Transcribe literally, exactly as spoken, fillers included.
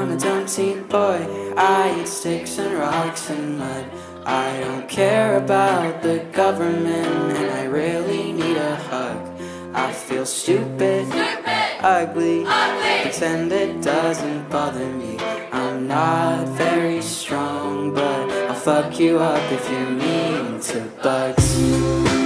I'm a dumb teen boy. I eat sticks and rocks and mud. I don't care about the government, and I really need a hug. I feel stupid, stupid ugly, ugly, pretend it doesn't bother me. I'm not very strong, but I'll fuck you up if you're mean to bugs.